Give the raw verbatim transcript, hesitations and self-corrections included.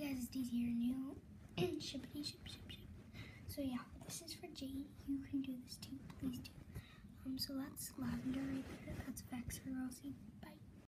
guys, it's Daisy, your new shippity ship ship ship. So yeah, this is for Jade. You can do this too, please do. Um, so that's lavender right there. That's Vex or Rosy. Bye.